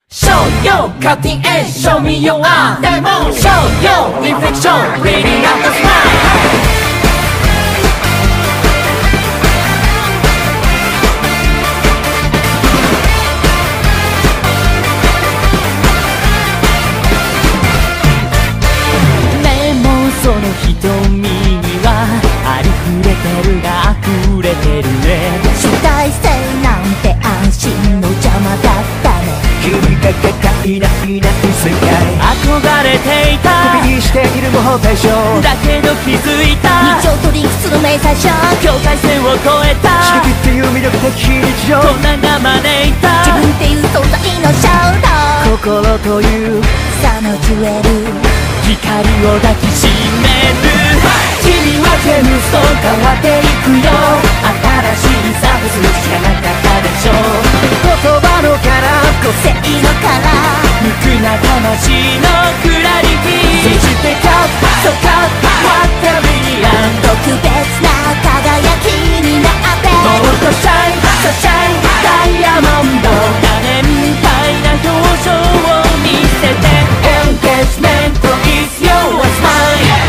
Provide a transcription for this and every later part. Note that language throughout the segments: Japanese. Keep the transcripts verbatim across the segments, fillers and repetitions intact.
Show yo, cutting edge, show me your art. Demo, show yo, reflection, reading out the smile. その瞳にはありふれてるが溢れてるね。 主体性なんて安心の邪魔だったね。 君が抱いないない世界憧れていた首にしている模倣対象だけど気づいた日常とリンクする明細書境界線を越えた刺激っていう魅力的日常困難が招いた自分っていう存在の衝動心というさのジュエル光を抱きしめる君はジェムストーン変わっていくよ新しいサービスしかなかったでしょ言葉の殻個性のカラー無垢な魂のクラリティそしてカップとカップ What a brilliant 特別な輝きになってもっとシャインとシャインダイヤモンド多年配な表情を見せてエンゲージメント is yours mine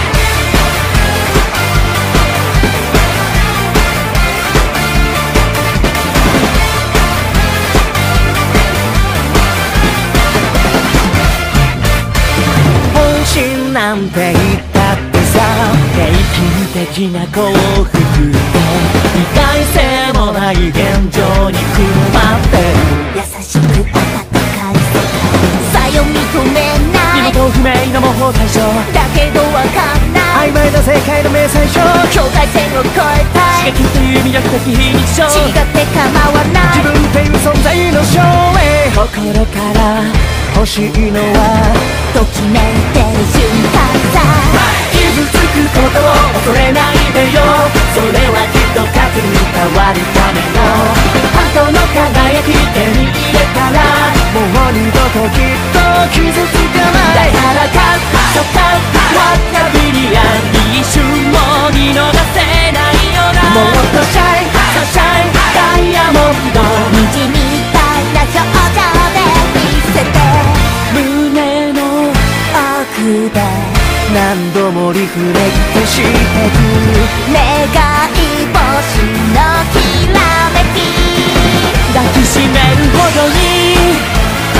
本心なんて言ったってさ平均的な幸福と意外性もない現状にくるまってる優しく温かい世界さよ認めない身元不明の模倣対象だけどわかんない曖昧な世界の明細書境界線を越えたい刺激という魅力的非日常違って構わない自分っていう存在の証明心から欲しいのはときめいてる瞬間さ傷つくことを恐れないでよそれはきっと勝つに変わるための後の輝き手に入れたらもう二度ときっと傷つかないだからカッとカッと What a brilliant 一瞬も見逃せないよなもっとシャインとシャインダイヤモンド虹みたいな表情で見せて胸の奥で何度もリフレクトしてく願い星のきらめき抱きしめるほどに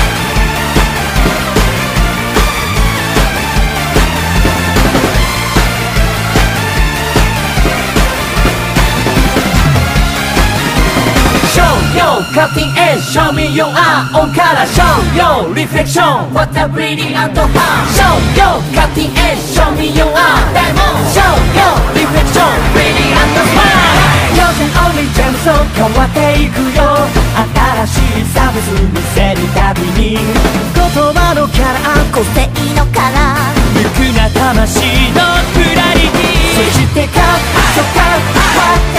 Cutting edge, show me your art on color, show your reflection. What a brilliant heart. Show your cutting edge, show me your art. Diamond, show your reflection, brilliant smile. You're the only gem, so 変わっていくよ。新しいサービス見せるたびに言葉のキャラ個性のカラー無垢な魂のクラリティそしてカップとカップ